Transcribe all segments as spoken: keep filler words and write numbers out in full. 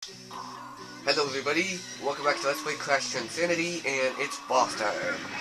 Hello everybody, welcome back to Let's Play Crash Twinsanity, and it's boss time.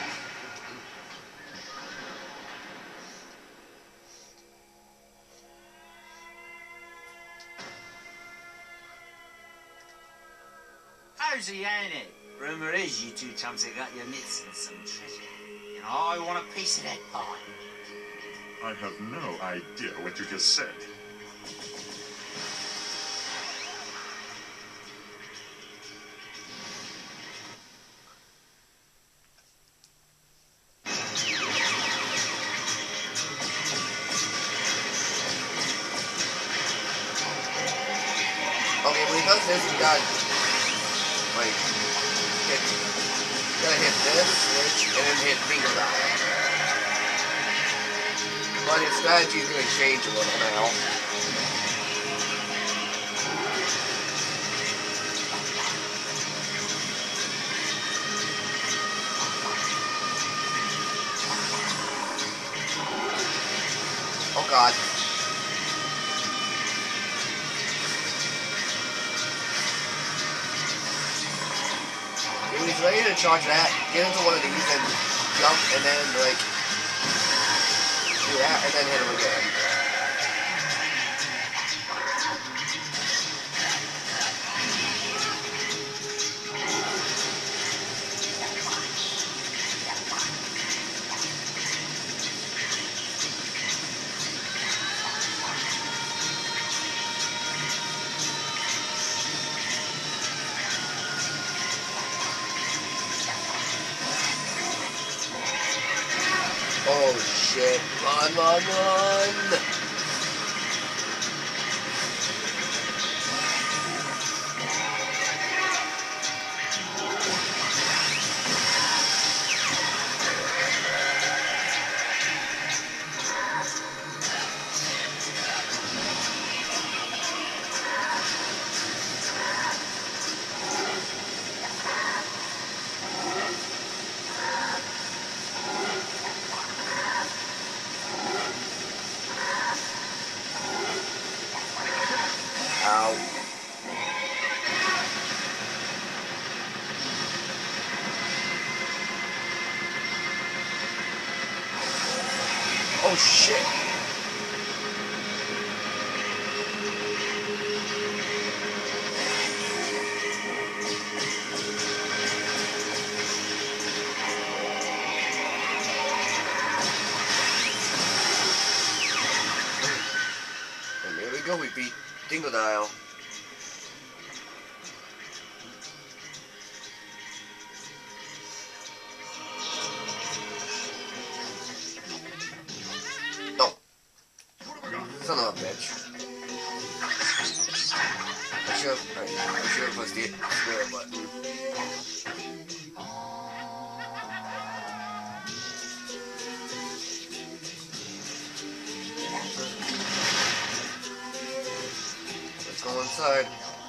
How's he, ain't it? Rumour is you two chums have got your mitts in some treasure. And I want a piece of that pie. I have no idea what you just said. Okay, when he does this, we got like hit, gotta hit this switch and then hit finger dial. But his strategy is gonna change a little now. Oh God. When he's ready to charge that, get into one of these and jump and then like do that and then hit him again. Oh shit, run, run, run! Ow. Oh shit. And there we go, we beat Dingle Dial. No. Son of a bitch. I should have, I, I should have pressed the square button. Let's go inside.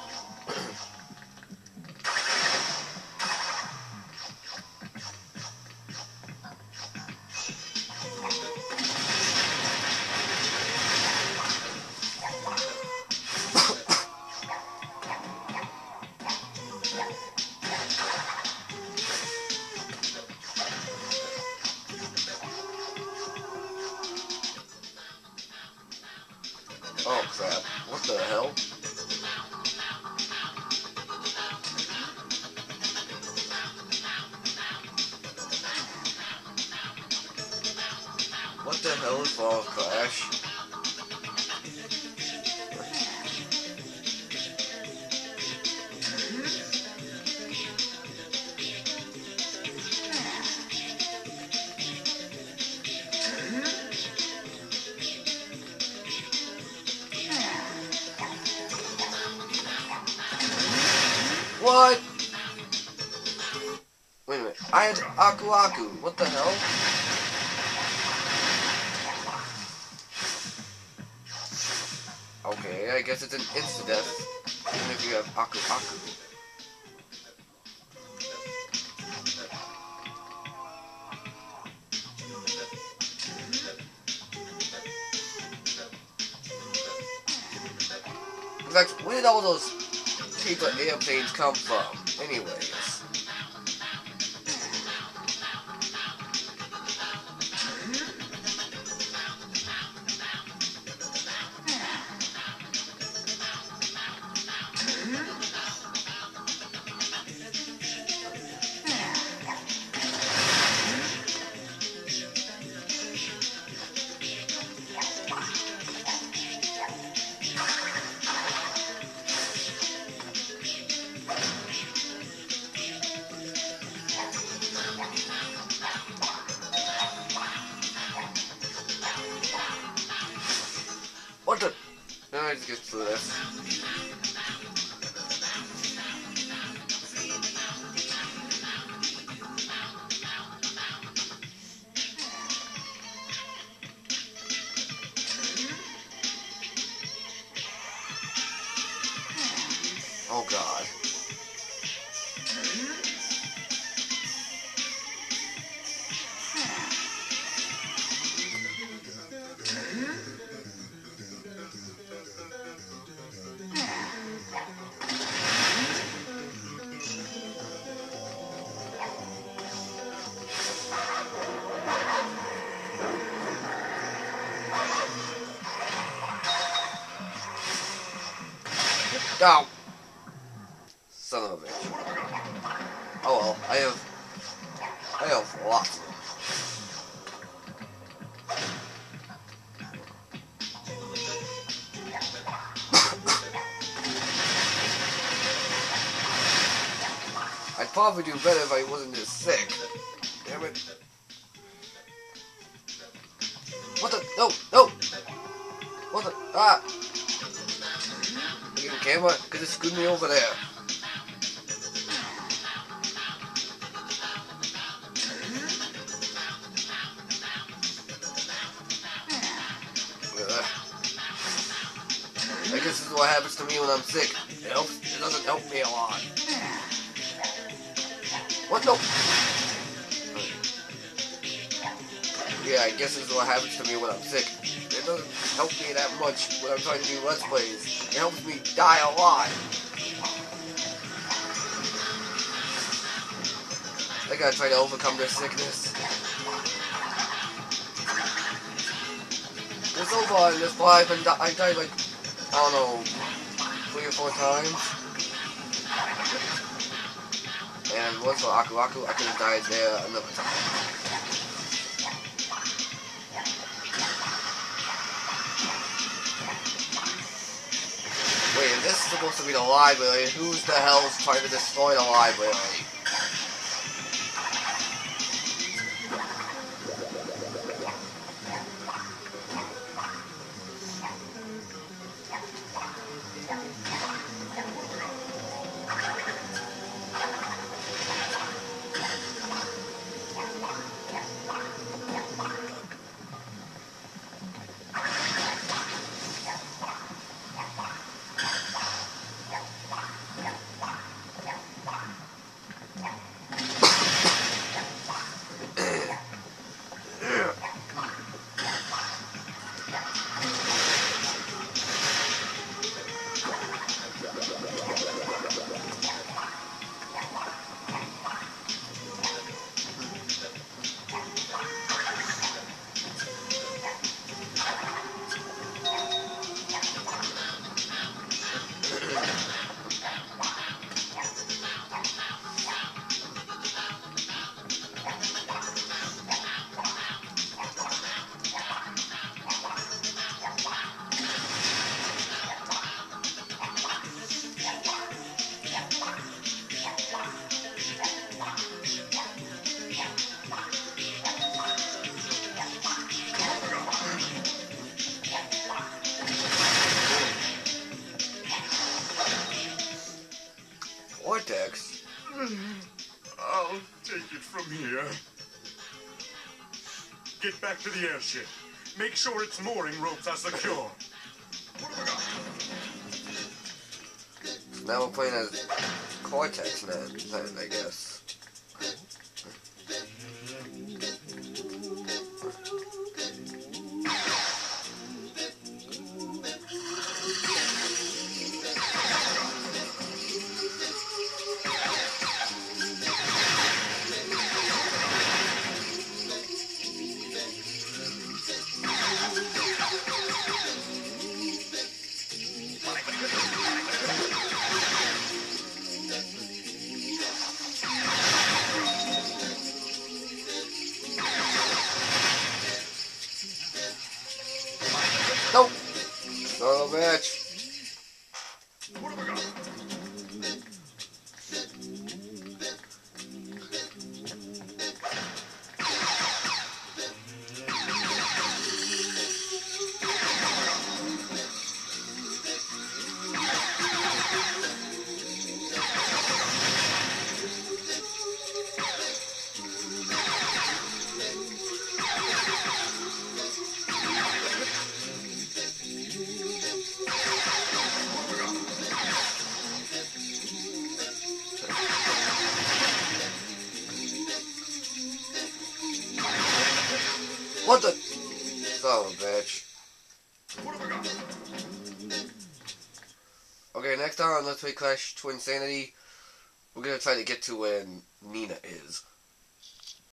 Oh crap, what the hell? What the hell is all Crash? What? Wait a minute. I had Aku Aku. What the hell? Okay, I guess it's an insta-death. Even if you have Aku Aku. In fact, where did all those keep the airplanes come from? Anyways. What the? No, I just get through this. Oh God. No! Son of a bitch. Oh well, I have... I have lots of them. I'd probably do better if I wasn't this sick. Damn it. What the? No! No! What the? Ah! Look at the camera, because it screwed me over there. Ugh. I guess this is what happens to me when I'm sick. It helps. It doesn't help me a lot. What? No! Yeah, I guess this is what happens to me when I'm sick. It doesn't help me that much when I'm trying to do Let's Plays. It helps me die a lot. I gotta try to overcome this sickness. This so far in this life, and I died like, I don't know, three or four times. And once for Aku Aku, I could have died there another time. Wait, if this is supposed to be the library, who's the hell's trying to destroy the library? Vortex? I'll take it from here. Get back to the airship. Make sure its mooring ropes are secure. Now we're playing as Cortex then, I guess. What the? Son of a bitch. What have I got? Okay, next time on Let's Play Crash Twinsanity, we're gonna try to get to where Nina is.